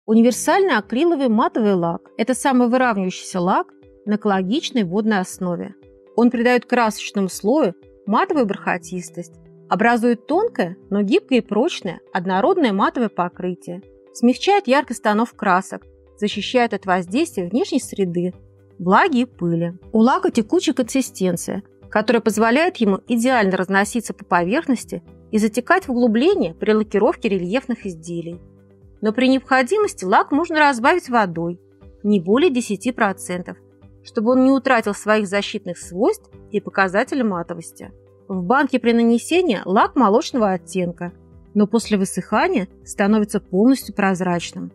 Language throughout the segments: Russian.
Универсальный акриловый матовый лак – это самовыравнивающийся лак на экологичной водной основе. Он придает красочному слою матовую бархатистость, образует тонкое, но гибкое и прочное однородное матовое покрытие, смягчает яркость тонов красок, защищает от воздействия внешней среды, влаги и пыли. У лака текучая консистенция, которая позволяет ему идеально разноситься по поверхности и затекать в углубление при лакировке рельефных изделий. Но при необходимости лак можно разбавить водой, не более 10%, чтобы он не утратил своих защитных свойств и показателей матовости. В банке при нанесении лак молочного оттенка, но после высыхания становится полностью прозрачным.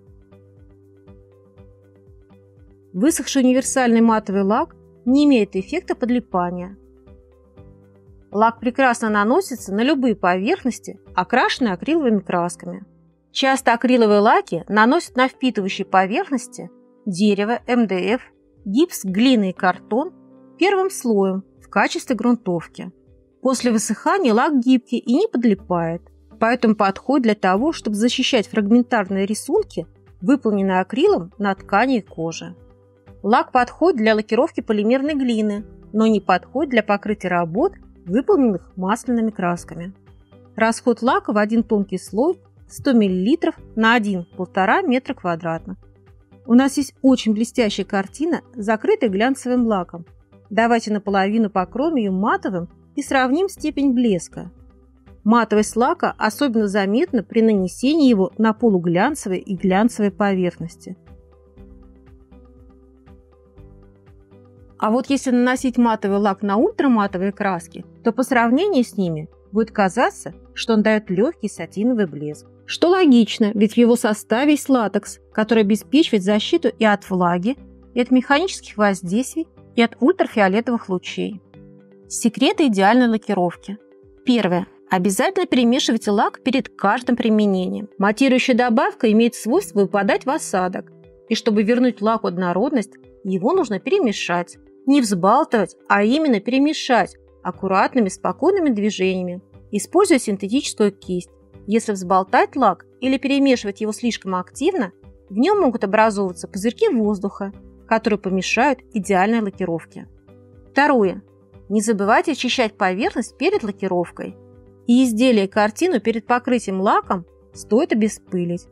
Высохший универсальный матовый лак не имеет эффекта подлипания. Лак прекрасно наносится на любые поверхности, окрашенные акриловыми красками. Часто акриловые лаки наносят на впитывающие поверхности дерево, МДФ, гипс, глина и картон первым слоем в качестве грунтовки. После высыхания лак гибкий и не подлипает, поэтому подходит для того, чтобы защищать фрагментарные рисунки, выполненные акрилом на ткани и коже. Лак подходит для лакировки полимерной глины, но не подходит для покрытия работ, выполненных масляными красками. Расход лака в один тонкий слой 100 мл на 1–1,5 метра квадратных. У нас есть очень блестящая картина, закрытая глянцевым лаком. Давайте наполовину покроем ее матовым и сравним степень блеска. Матовость лака особенно заметна при нанесении его на полуглянцевые и глянцевые поверхности. А вот если наносить матовый лак на ультраматовые краски, то по сравнению с ними будет казаться, что он дает легкий сатиновый блеск. Что логично, ведь в его составе есть латекс, который обеспечивает защиту и от влаги, и от механических воздействий, и от ультрафиолетовых лучей. Секреты идеальной лакировки. Первое. Обязательно перемешивайте лак перед каждым применением. Матирующая добавка имеет свойство выпадать в осадок, и чтобы вернуть лаку однородность, его нужно перемешать. Не взбалтывать, а именно перемешать аккуратными, спокойными движениями, используя синтетическую кисть. Если взболтать лак или перемешивать его слишком активно, в нем могут образовываться пузырьки воздуха, которые помешают идеальной лакировке. Второе. Не забывайте очищать поверхность перед лакировкой. И изделие картину перед покрытием лаком стоит обеспылить.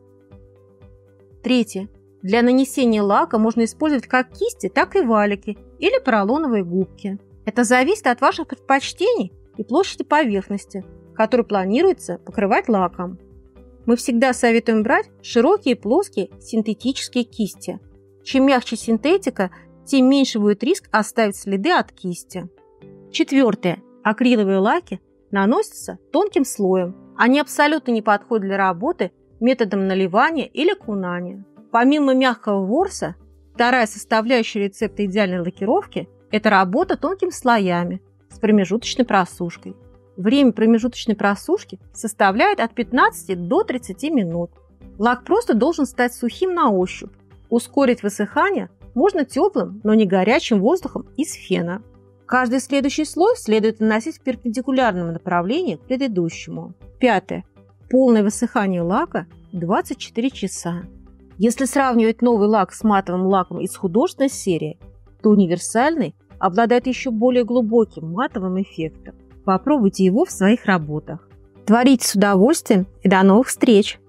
Третье. Для нанесения лака можно использовать как кисти, так и валики или поролоновые губки. Это зависит от ваших предпочтений и площади поверхности, которую планируется покрывать лаком. Мы всегда советуем брать широкие плоские синтетические кисти. Чем мягче синтетика, тем меньше будет риск оставить следы от кисти. Четвертое. Акриловые лаки наносятся тонким слоем. Они абсолютно не подходят для работы методом наливания или кунания. Помимо мягкого ворса, вторая составляющая рецепта идеальной лакировки – это работа тонкими слоями с промежуточной просушкой. Время промежуточной просушки составляет от 15 до 30 минут. Лак просто должен стать сухим на ощупь. Ускорить высыхание можно теплым, но не горячим воздухом из фена. Каждый следующий слой следует наносить в перпендикулярном направлении к предыдущему. Пятое. Полное высыхание лака 24 часа. Если сравнивать новый лак с матовым лаком из художественной серии, то универсальный обладает еще более глубоким матовым эффектом. Попробуйте его в своих работах. Творите с удовольствием и до новых встреч!